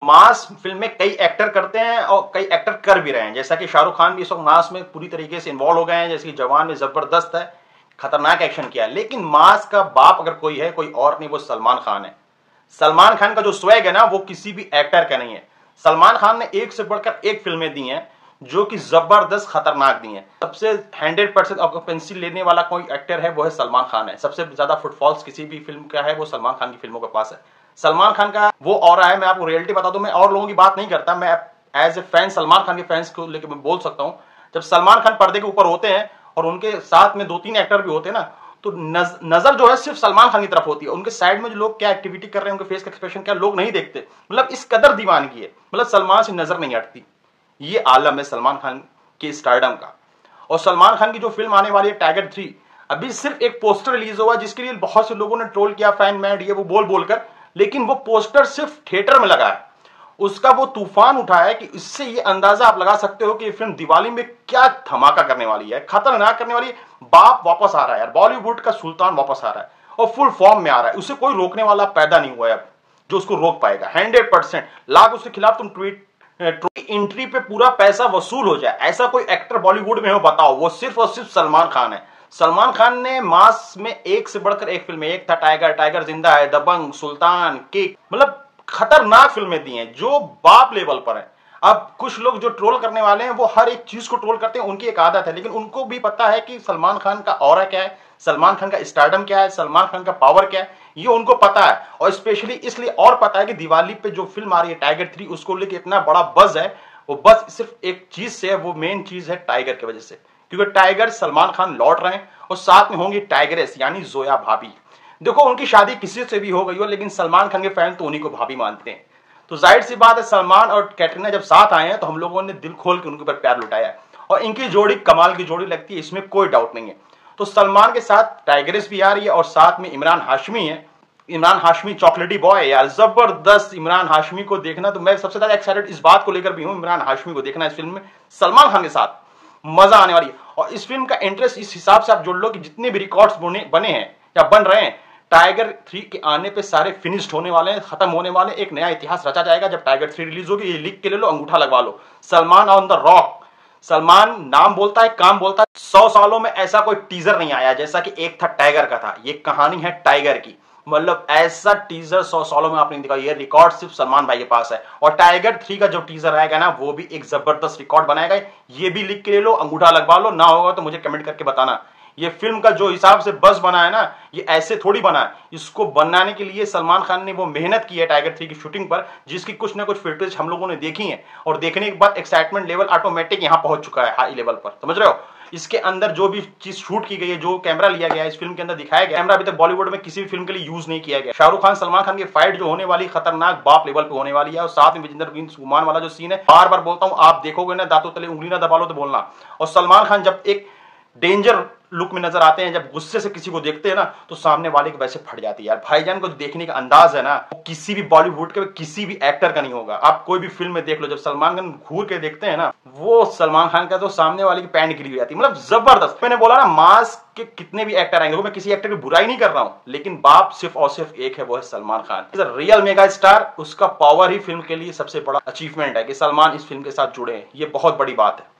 मास film में कई actor करते हैं और कई एक्टर कर भी रहे हैं, जैसा कि शाहरुख खान भी इस वक्त मास में पूरी तरीके से इन्वॉल्व हो गए हैं, जैसे कि जवान में जबरदस्त है, खतरनाक एक्शन किया है। लेकिन मास का बाप अगर कोई है, कोई और नहीं, वो सलमान खान है। सलमान खान का जो स्वैग है ना, वो किसी भी एक्टर का नहीं है। सलमान खान ने एक से बढ़कर एक फिल्में दी हैं जो कि जबरदस्त खतरनाक दी हैं। सबसे 100% ऑक्यूपेंसी लेने वाला कोई एक्टर है वो है सलमान खान है। सबसे ज्यादा फुटफॉल्स किसी भी फिल्म का है वो सलमान खान की फिल्मों के पास है। सलमान खान का वो ऑरा है, मैं आपको रियलिटी बता दूं, मैं और लोगों की बात नहीं करता, मैं as a fan Salman Khan के फैंस को लेकर मैं बोल सकता हूं। जब सलमान खान पर्दे के ऊपर होते हैं और उनके साथ में 2-3 एक्टर भी होते हैं ना, तो नजर जो है सिर्फ सलमान खान की तरफ होती है। उनके साइड में जो लोग क्या एक्टिविटी कर रहे हैं, उनके फेस का एक्सप्रेशन क्या, लोग नहीं देखते। मतलब इस कदर दीवानगी है, मतलब सलमान से नजर नहीं हटती। ये आलम है सलमान खान के स्टारडम का। और सलमान खान की जो फिल्म आने वाली है टाइगर 3, अभी सिर्फ एक पोस्टर रिलीज हुआ जिसके लिए बहुत से लोगों ने ट्रोल किया, फैन मैड ये वो बोल बोलकर, लेकिन वो पोस्टर सिर्फ थिएटर में लगा है, उसका वो तूफान उठा है कि इससे ये अंदाजा आप लगा सकते हो कि ये फिल्म दिवाली में क्या धमाका करने वाली है, खतरनाक करने वाली है। बाप वापस आ रहा है यार, बॉलीवुड का सुल्तान वापस आ रहा है और फुल फॉर्म में आ रहा है। उसे कोई रोकने वाला पैदा नहीं हुआ है अब जो उसको रोक पाएगा। 100% लाख उसके खिलाफ तुम ट्वीट एंट्री पे पूरा पैसा वसूल हो जाए, ऐसा कोई एक्टर बॉलीवुड में हो बताओ? वो सिर्फ और सिर्फ सलमान खान है। सलमान खान ने मास में एक से बढ़कर एक फिल्में, एक था टाइगर, टाइगर जिंदा है, दबंग, सुल्तान, किक, मतलब खतरनाक फिल्में दी हैं जो बाप लेवल पर है। अब कुछ लोग जो ट्रोल करने वाले हैं वो हर एक चीज को ट्रोल करते हैं, उनकी एक आदत है, लेकिन उनको भी पता है कि सलमान खान का ऑरा क्या है, सलमान खान का स्टारडम क्या है, सलमान खान का पावर क्या है, ये उनको पता है। और स्पेशली इसलिए और पता है कि दिवाली पे जो फिल्म आ रही है टाइगर 3, उसको लेके इतना बड़ा बज है। वो बज सिर्फ एक चीज से है, वो मेन चीज है टाइगर की वजह से, क्योंकि टाइगर सलमान खान लौट रहे हैं और साथ में होंगी टाइगरेस यानी जोया भाभी। देखो उनकी शादी किसी से भी हो गई हो, लेकिन सलमान खान के फैन तो उन्हीं को भाभी मानते हैं। तो जाहिर सी बात है, सलमान और कैटरीना जब साथ आए हैं तो हम लोगों ने दिल खोल के उनके ऊपर प्यार लुटाया है और इनकी जोड़ी कमाल की जोड़ी लगती है, इसमें कोई डाउट नहीं है। तो सलमान के साथ टाइगरेस भी आ रही है और साथ में इमरान हाशमी है। इमरान हाशमी चॉकलेटी बॉय यार, जबरदस्त इमरान हाशमी को देखना। तो मैं सबसे ज्यादा एक्साइटेड इस बात को लेकर भी हूं, इमरान हाशमी को देखना इस फिल्म में सलमान खान के साथ, मजा आने वाली है। और इस फिल्म का इंटरेस्ट इस हिसाब से आप जोड़ लो कि जितने भी रिकॉर्ड्स बने हैं या बन रहे हैं, टाइगर 3 के आने पे सारे फिनिश्ड होने वाले हैं, खत्म होने वाले हैं। एक नया इतिहास रचा जाएगा जब टाइगर 3 रिलीज होगी। ये लिख के ले लो, अंगूठा लगवा लो, Salman on the rock. Salman नाम बोलता है, काम बोलता है। 100 सालों में ऐसा कोई टीजर नहीं आया जैसा कि एक था टाइगर का था। ये कहानी है टाइगर की, मतलब ऐसा टीजर 100 सालों में आपने देखा। ये रिकॉर्ड सिर्फ सलमान भाई के पास है। और टाइगर 3 का जो टीजर आएगा ना, वो भी एक जबरदस्त रिकॉर्ड बनाएगा। ये भी लिख के ले लो, अंगूठा लगवा लो। ना होगा तो मुझे कमेंट करके बताना। ये फिल्म का जो हिसाब से बस बना है ना, ये ऐसे थोड़ी बना है। इसको बनाने के लिए सलमान खान ने वो मेहनत की है टाइगर 3 की शूटिंग पर, जिसकी कुछ ना कुछ फुटेज हम लोगों ने देखी है। और देखने के बाद एक्साइटमेंट लेवल ऑटोमेटिक यहां पहुंच चुका है, हाई लेवल पर, समझ रहे हो? इसके अंदर जो भी चीज शूट की गई है, जो कैमरा लिया गया है, इस फिल्म के अंदर दिखाया गया कैमरा अभी तक बॉलीवुड में किसी भी फिल्म के लिए यूज नहीं किया गया। शाहरुख खान सलमान खान की फाइट जो होने वाली, खतरनाक बाप लेवल पे होने वाली है। और साथ में विजेंद्र सिंह सुकुमार वाला जो सीन है, बार बार बोलता हूं, आप देखोगे ना, दांतों तले उंगली ना दबा लो तो बोलना। और सलमान खान जब एक डेंजर लुक में नजर आते हैं, जब गुस्से से किसी को देखते हैं ना, तो सामने वाले के वैसे फट जाती है यार। भाईजान को देखने का अंदाज है ना, किसी भी बॉलीवुड के किसी भी एक्टर का नहीं होगा। आप कोई भी फिल्म में देख लो, जब सलमान खान घूर के देखते हैं ना, वो सलमान खान का तो सामने वाले की पैंट गिरी हो जाती है, मतलब जबरदस्त। मैंने बोला ना, मास के कितने भी एक्टर आएंगे, मैं किसी एक्टर की बुराई नहीं कर रहा हूं, लेकिन बाप सिर्फ और सिर्फ एक है, वो है Salman Khan. Real mega star, उसका पावर ही फिल्म के लिए सबसे बड़ा अचीवमेंट है कि सलमान इस फिल्म के साथ जुड़े हैं। ये बहुत बड़ी बात है।